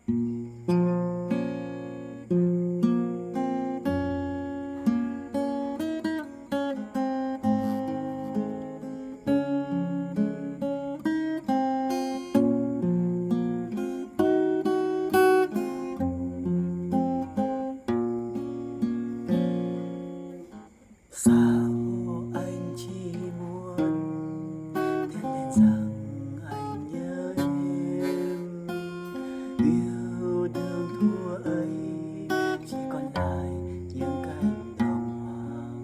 Sao anh chỉ muốn thét lên rằng anh nhớ em. Yêu đương thua ấy chỉ còn lại những cánh đồng hoang.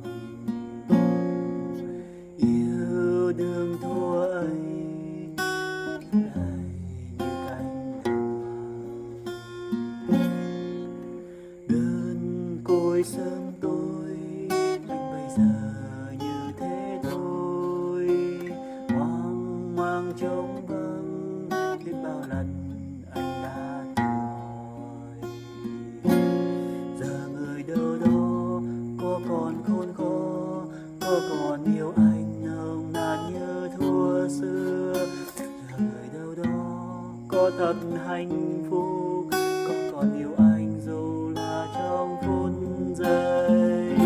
Yêu đương thua ấy lại như cánh đồng hoang. Đơn côi sớm tối anh bây giờ như thế thôi, hoang mang trống vắng biết bao lần anh đã tự hỏi. Giờ người đâu đó có còn khôn khó, có còn yêu anh nồng nàn như thuở xưa. Giờ người đâu đó có thật hạnh phúc, có còn yêu anh dù là trong phút giây.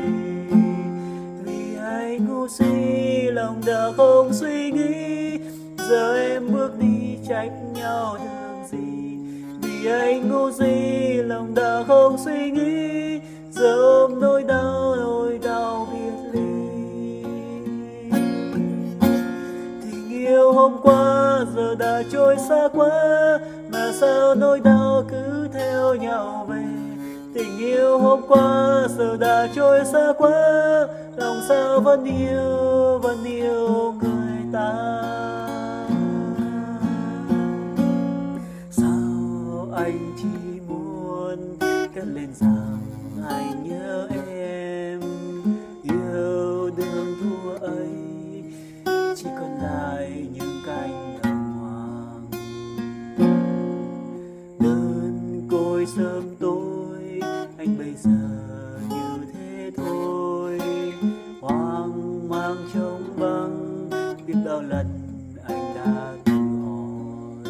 Vì anh ngu si lòng đã không suy nghĩ, giờ em bước đi trách nhau đường gì. Vì anh ngu si lòng đã không suy nghĩ, giờ ôm nỗi đau biệt ly. Tình yêu hôm qua giờ đã trôi xa quá, mà sao nỗi đau cứ theo nhau về. Tình yêu hôm qua giờ đã trôi xa quá, lòng sao vẫn yêu người ta. Sao anh chỉ muốn cất lên rằng anh nhớ em. Yêu đương thua ấy chỉ còn lại những cánh đồng hoang. Đơn côi sớm tối anh bây giờ như thế thôi, hoang mang trống vắng biết bao lần anh đã tự hỏi.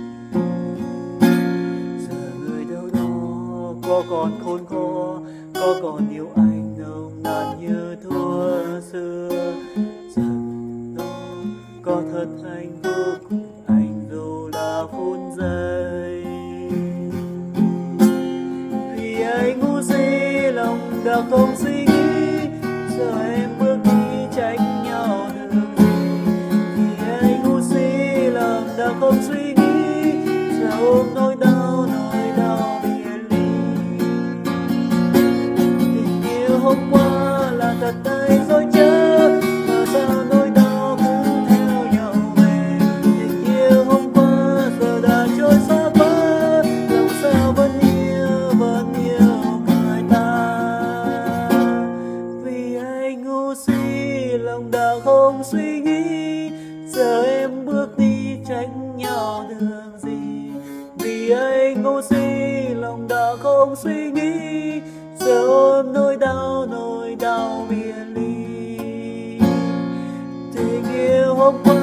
Giờ người đâu đó có còn khôn khó, có còn yêu anh nồng nàn như thuở xưa. Giờ đó có thật hạnh phúc anh dù là phút giây. Vì anh ngu si lòng đã không suy nghĩ, giờ em bước đi trách nhau đường gì. Vì anh ngu si lòng đã không suy nghĩ, giờ ôm nỗi đau biệt ly. Tình yêu hôm qua là thật hay dối trá, mà sao nỗi đau cứ theo nhau về. Tình yêu hôm qua giờ đã trôi xa quá, lòng sao vẫn yêu người ta. Vì anh ngu si lòng đã không suy nghĩ, giờ em bước đi trách nhau đường gì. Vì anh ngu si lòng đã không suy nghĩ, giờ ôm nỗi đau biệt ly. Tình yêu hôm qua